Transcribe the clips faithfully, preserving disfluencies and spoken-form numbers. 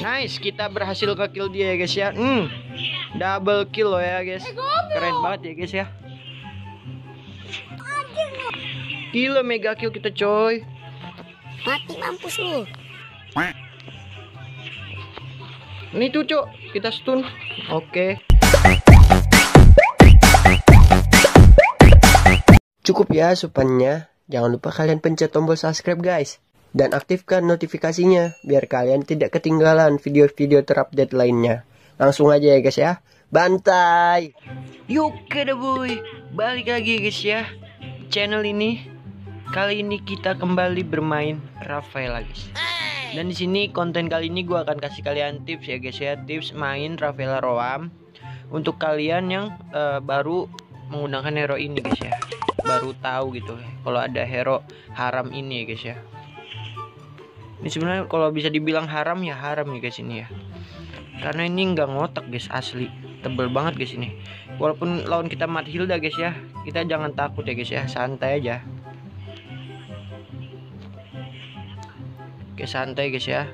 Nice, kita berhasil nge-kill dia ya guys ya. Hmm, double kill loh ya guys. Keren banget ya guys ya. Gila, mega kill kita coy. Mati mampus lu. Ini tuh cok, kita stun. Oke. Cukup ya asupannya. Jangan lupa kalian pencet tombol subscribe guys. Dan aktifkan notifikasinya biar kalian tidak ketinggalan video-video terupdate lainnya. Langsung aja ya guys ya. Bantai. Yuk deh boy. Balik lagi guys ya. Channel ini. Kali ini kita kembali bermain Rafaela guys. Dan di sini konten kali ini gue akan kasih kalian tips ya guys ya, tips main Rafaela Roam untuk kalian yang uh, baru menggunakan hero ini guys ya, baru tahu gitu kalau ada hero haram ini ya guys ya. Ini sebenarnya kalau bisa dibilang haram ya haram nih guys ini ya, karena ini nggak ngotak guys, asli tebel banget guys ini. Walaupun lawan kita Mathilda guys ya, kita jangan takut ya guys ya, santai aja. Oke, santai guys ya.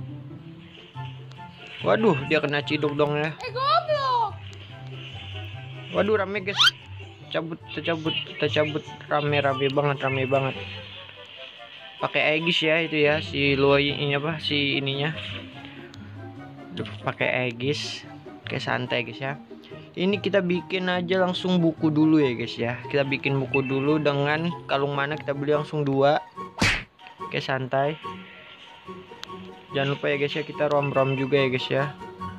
Waduh, dia kena ciduk dong ya. Eh goblok. Waduh, rame guys. Cabut, tercabut, tercabut, rame-rame banget, rame banget. Pakai Aegis ya itu ya, si Luoy ini apa, si ininya. Duh, pakai Aegis. Oke, santai guys ya. Ini kita bikin aja langsung buku dulu ya guys ya. Kita bikin buku dulu dengan kalung mana kita beli langsung dua. Oke, santai. Jangan lupa ya guys ya, kita rom-rom juga ya guys ya.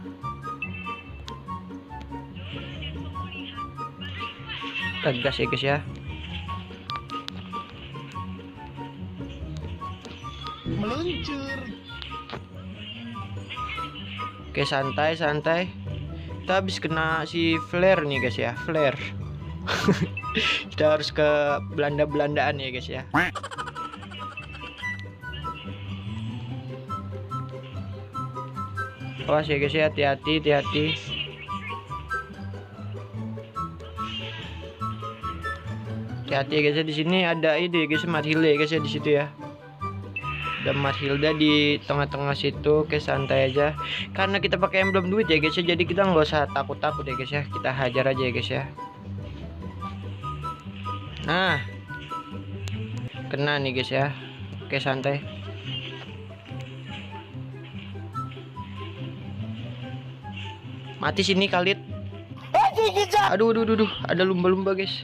Tegas ya guys ya. Meluncur. Oke, santai santai. Kita habis kena si flare nih guys ya, flare. Kita harus ke Belanda-Belandaan ya guys ya. Awas ya guys ya, hati-hati, hati-hati. Hati-hati ya guys ya, di sini ada ide guys, Mathilda ya guys ya di situ ya. Ada Mathilda di tengah-tengah situ. Oke, santai aja. Karena kita pakai emblem duit ya guys ya, jadi kita nggak usah takut-takut ya guys ya. Kita hajar aja ya guys ya. Nah, kena nih guys ya. Oke, santai. Mati sini Khalid. Aduh, aduh, aduh, aduh. Ada lumba-lumba guys.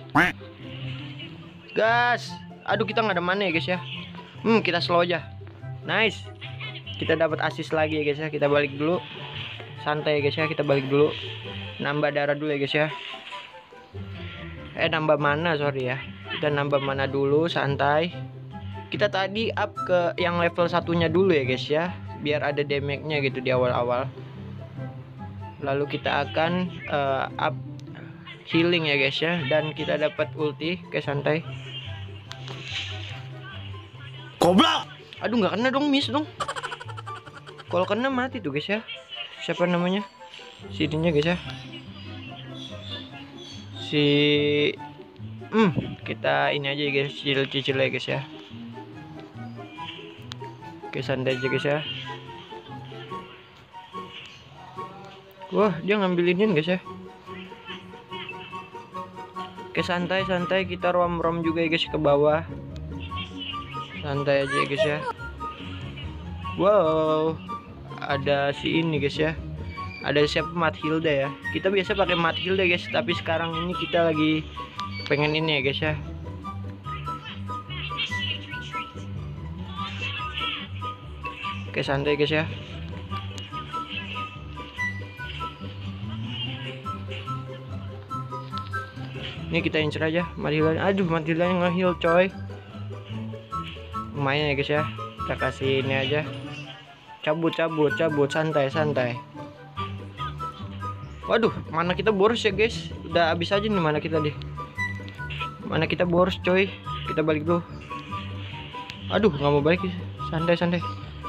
Gas. Aduh, kita nggak ada mana ya guys ya. Hmm, kita slow aja. Nice. Kita dapat assist lagi ya guys ya. Kita balik dulu. Santai ya guys ya. Kita balik dulu. Nambah darah dulu ya guys ya. Eh, nambah mana, sorry ya. Kita nambah mana dulu, santai. Kita tadi up ke yang level satunya dulu ya guys ya. Biar ada damage-nya gitu di awal-awal. Lalu kita akan uh, up healing ya guys ya, dan kita dapat ulti. Oke, santai. Goblok. Aduh, nggak kena dong, miss dong. Kalau kena mati tuh guys ya. Siapa namanya? Sininya guys ya. Si hmm, kita ini aja guys, cicil-cicil ya guys ya. Oke, santai aja guys ya. Wah, dia ngambilinin guys ya. Oke, santai santai, kita rom-rom juga ya guys ke bawah. Santai aja ya guys ya. Wow, ada si ini guys ya. Ada siapa, Mathilda ya. Kita biasa pakai Mathilda guys, tapi sekarang ini kita lagi pengen ini ya guys ya. Oke, santai guys ya. Ini kita incer aja Mathilda. Aduh, Mathilda yang nge-heal coy. Lumayan ya guys ya. Kita kasih ini aja. Cabut, cabut, cabut, santai, santai. Waduh, mana kita boros ya guys. Udah habis aja nih mana kita deh. Mana kita boros coy. Kita balik dulu. Aduh, nggak mau balik. Santai, santai.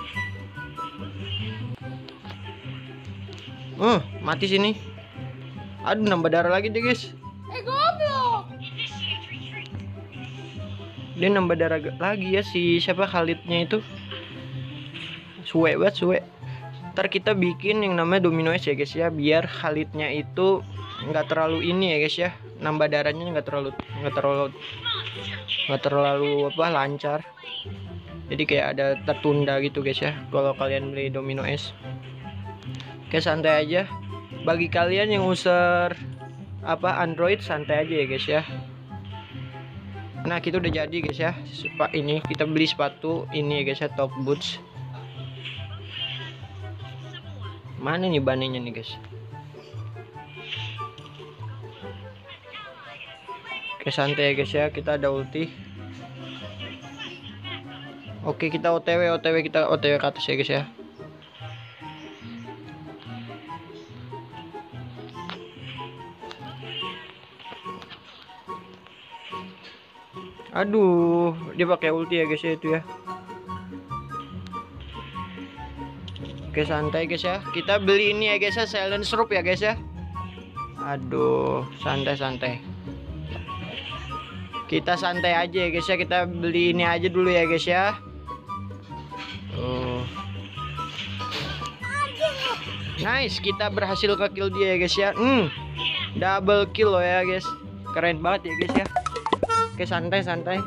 Uh, mati sini. Aduh, nambah darah lagi deh guys. Eh goblok. Dia nambah darah lagi ya si siapa, Khalidnya itu. Suwe banget, suwe. Ntar kita bikin yang namanya domino es ya guys ya, biar Khalidnya itu nggak terlalu ini ya guys ya, nambah darahnya nggak terlalu nggak terlalu nggak terlalu apa lancar. Jadi kayak ada tertunda gitu guys ya kalau kalian beli domino es. Oke, santai aja. Bagi kalian yang user apa Android, santai aja ya guys ya. Nah, kita udah jadi guys ya. Pak ini kita beli sepatu ini ya guys ya, Top Boots. Mana nih bannya nih guys? Oke, santai ya guys ya. Kita ada ulti. Oke, kita O T W O T W kita O T W ke atas ya guys ya. Aduh, dia pakai ulti ya guys ya itu ya. Oke, santai guys ya. Kita beli ini ya guys ya, silence rope ya guys ya. Aduh, santai-santai. Kita santai aja ya guys ya. Kita beli ini aja dulu ya guys ya. Oh. Nice, kita berhasil ke kill dia ya guys ya. Hmm, double kill loh ya guys. Keren banget ya guys ya. Oke, santai santai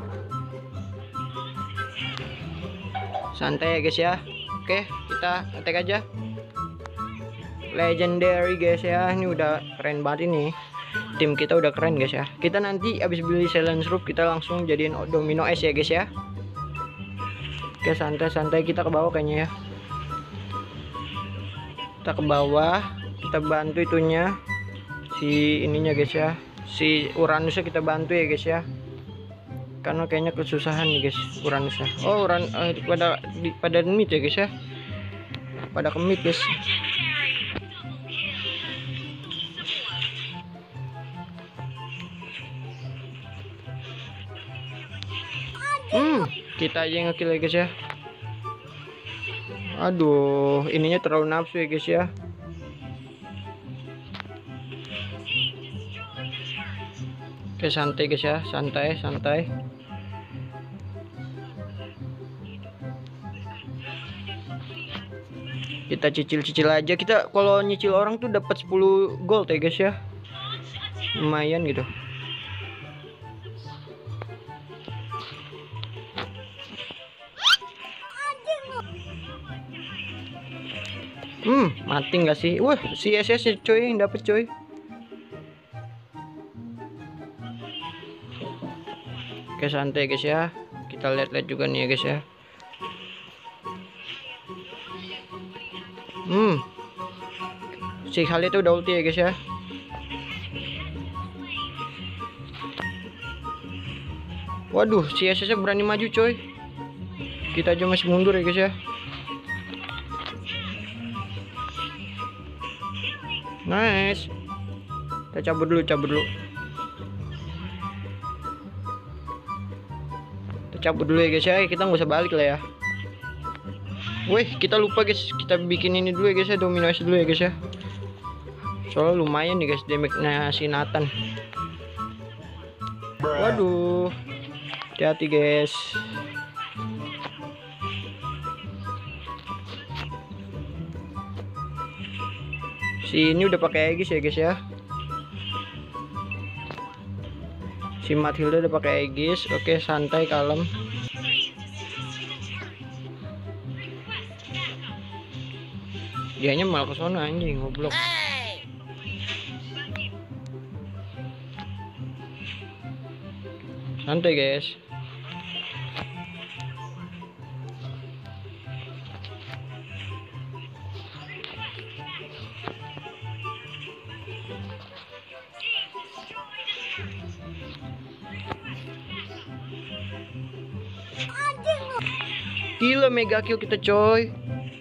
santai ya guys ya. Oke, kita attack aja. Legendary guys ya. Ini udah keren banget ini. Tim kita udah keren guys ya. Kita nanti habis beli silence rope kita langsung jadiin domino es ya guys ya. Oke, santai santai kita ke bawah kayaknya ya. Kita ke bawah, kita bantu itunya si ininya guys ya. Si Uranusnya kita bantu ya guys ya. Karena kayaknya kesusahan nih guys Uranusnya. Oh, Uran eh, pada di, pada mid ya guys ya. Pada ke mid guys. Hmm, kita aja yang ngekill ya guys ya. Aduh, ininya terlalu nafsu ya guys ya. Oke, santai guys ya, santai santai. Kita cicil-cicil aja. Kita kalau nyicil orang tuh dapat sepuluh gold ya guys ya. Lumayan gitu. Hmm, mati nggak sih? Wah, si S S coy yang dapet coy. Oke, santai guys ya. Kita lihat-lihat juga nih ya guys ya. Hmm, si Khalid itu udah ulti ya guys ya. Waduh, si S S berani maju coy. Kita aja masih mundur ya guys ya. Nice. Kita cabut dulu, cabut dulu. Kita cabut dulu ya guys ya. Kita nggak usah balik lah ya. Wih, kita lupa guys. Kita bikin ini dulu ya guys ya. Domino es dulu ya guys ya. Soalnya lumayan nih guys damage-nya si Nathan. Waduh. Hati-hati guys. Si ini udah pakai Aegis ya guys ya. Si Matilda udah pakai Aegis. Oke, santai kalem. Dianya malah ke sana anjing, goblok. Santai guys. Gila, mega kill kita coy.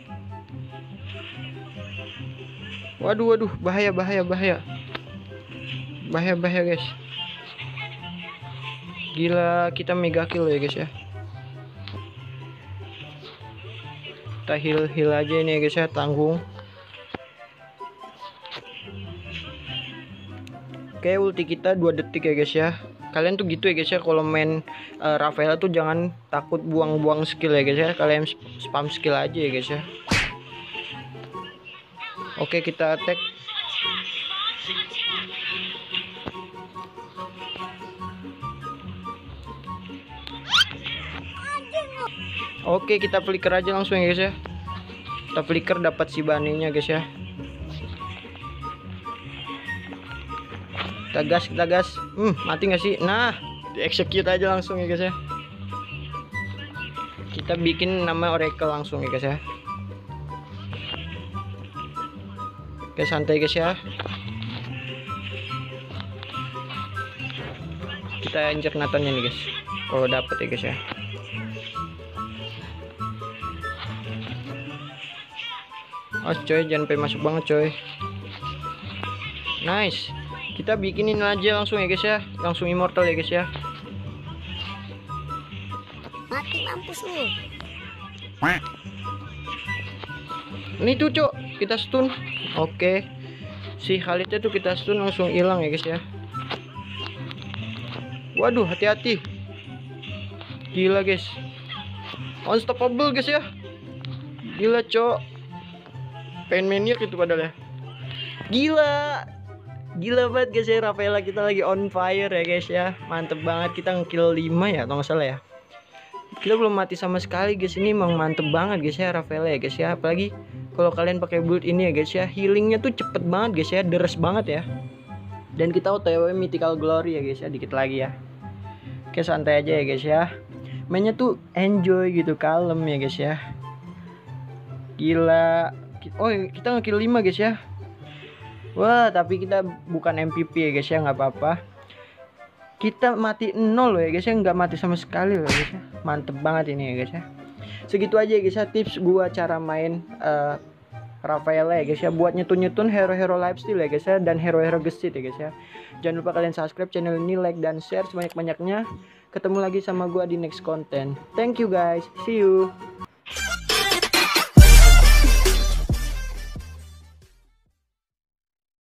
Waduh waduh, bahaya bahaya bahaya. Bahaya bahaya guys. Gila, kita mega kill ya guys ya. Kita heal heal aja ini ya guys ya, tanggung. Oke, ulti kita dua detik ya guys ya. Kalian tuh gitu ya guys ya, kalau main uh, Rafaela tuh jangan takut buang-buang skill ya guys ya. Kalian spam skill aja ya guys ya. Oke, kita attack. Oke, kita flicker aja langsung ya guys ya. Kita flicker dapat si baninya guys ya. Kita gas, kita gas. Hmm, mati nggak sih? Nah, di execute aja langsung ya guys ya. Kita bikin nama Oracle langsung ya guys ya. Oke, santai guys ya. Kita injek Nathannya nih guys. Kalau dapet ya guys ya. Oh coy, jangan sampai masuk banget coy. Nice. Kita bikinin aja langsung ya guys ya. Langsung immortal ya guys ya. Mati mampus lu. Ini tuh cok, kita stun. Oke. Si Khalidnya tuh kita stun langsung hilang ya guys ya. Waduh, hati-hati. Gila guys. Unstoppable guys ya. Gila cok. Pengen maniac itu padahal ya. Gila. Gila banget guys ya, Rafaela kita lagi on fire ya guys ya. Mantep banget, kita ngekill lima ya kalau nggak salah ya. Kita belum mati sama sekali guys, ini emang mantep banget guys ya Rafaela ya guys ya. Apalagi kalau kalian pakai build ini ya guys ya, healingnya tuh cepet banget guys ya, deres banget ya. Dan kita O T W mythical glory ya guys ya, dikit lagi ya. Oke, santai aja ya guys ya. Mainnya tuh enjoy gitu, kalem ya guys ya. Gila. Oh, kita ngekill lima guys ya. Wah, tapi kita bukan M V P ya guys ya, nggak apa-apa. Kita mati nol loh ya guys ya, nggak mati sama sekali loh guys ya. Mantep banget ini ya guys ya. Segitu aja ya guys ya tips gua cara main uh, Rafaela ya guys ya, buat nyetun-nyetun hero-hero lifesteal ya guys ya, dan hero-hero gesit ya guys ya. Jangan lupa kalian subscribe channel ini, like dan share sebanyak-banyaknya. Ketemu lagi sama gua di next konten. Thank you guys, see you.